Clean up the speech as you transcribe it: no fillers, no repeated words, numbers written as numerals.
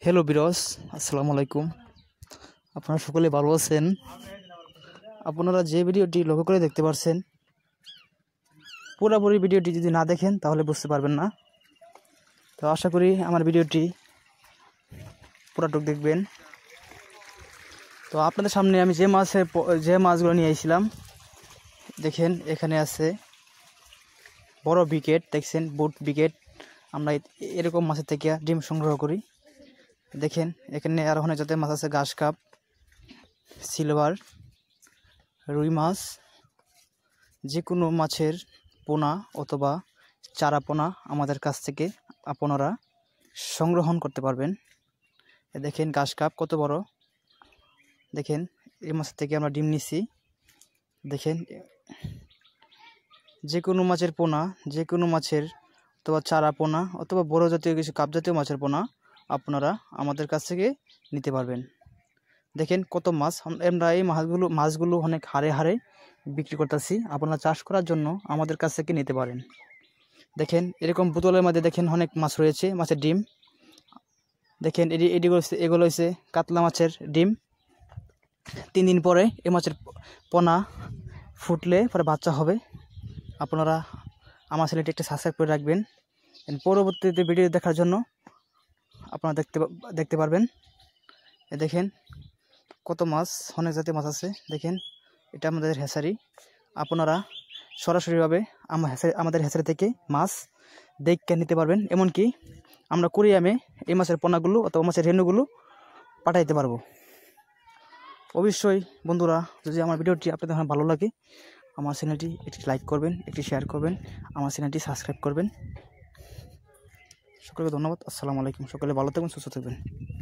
Hello বিরস, আসসালামু আলাইকুম। আপনারা সকলে ভালো আছেন? আপনারা যে ভিডিওটি লক্ষ্য করে দেখতে পাচ্ছেন, পুরোপুরি ভিডিওটি যদি না দেখেন তাহলে বুঝতে পারবেন না। তো আশা করি আমার ভিডিওটি পুরাটুক দেখবেন। তো আপনাদের সামনে আমি যে মাছগুলো নিয়ে এসেছিলাম, দেখেন এখানে আছে বড় বিকেট, দেখছেন বুট বিকেট। আমরা এরকম মাছের থেকে ডিম সংগ্রহ করি। দেখেন এখানে আর অনেক জাতের মাছ আছে, ঘাস কাপ, সিলভার, রুই মাছ। যে কোনো মাছের পোনা অথবা চারা পোনা আমাদের কাছ থেকে আপনারা সংগ্রহণ করতে পারবেন। দেখেন ঘাস কাপ কত বড়, দেখেন এই মাছ থেকে আমরা ডিম নিছি। দেখেন যে কোনো মাছের পোনা, যে কোনো মাছের অথবা চারা পোনা অথবা বড় জাতীয় কিছু কাপ জাতীয় মাছের পোনা আপনারা আমাদের কাছ থেকে নিতে পারবেন। দেখেন কত মাছ, আমরা এই মাছগুলো অনেক হারে হারে বিক্রি করতেছি। আপনারা চাষ করার জন্য আমাদের কাছ থেকে নিতে পারেন। দেখেন এরকম বোতলের মধ্যে দেখেন অনেক মাছ রয়েছে, মাছের ডিম। দেখেন এগুলো হচ্ছে কাতলা মাছের ডিম। 3 দিন পরে এই মাছের পোনা ফুটলে পরে বাচ্চা হবে। আপনারা আমার চ্যানেলটি একটা সাবস্ক্রাইব করে রাখবেন। পরবর্তীতে ভিডিও দেখার জন্য আপনারা দেখতে পারবেন। দেখেন কত মাছ, অনেক জাতীয় মাছ আছে। দেখেন এটা আমাদের হ্যাচারি। আপনারা সরাসরিভাবে আমাদের হ্যাচারি থেকে মাছ দেখে নিতে পারবেন। এমনকি আমরা কুরিয়ামে এই মাছের পোনাগুলো অথবা মাছের রেণুগুলো পাঠাইতে পারবো। অবশ্যই বন্ধুরা, যদি আমার ভিডিওটি আপনাদের ভালো লাগে, আমার চ্যানেলটি একটি লাইক করবেন, একটি শেয়ার করবেন, আমার চ্যানেলটি সাবস্ক্রাইব করবেন। সকলকে ধন্যবাদ। আসসালামু আলাইকুম। সকলে ভালো থাকবেন, সুস্থ থাকবেন।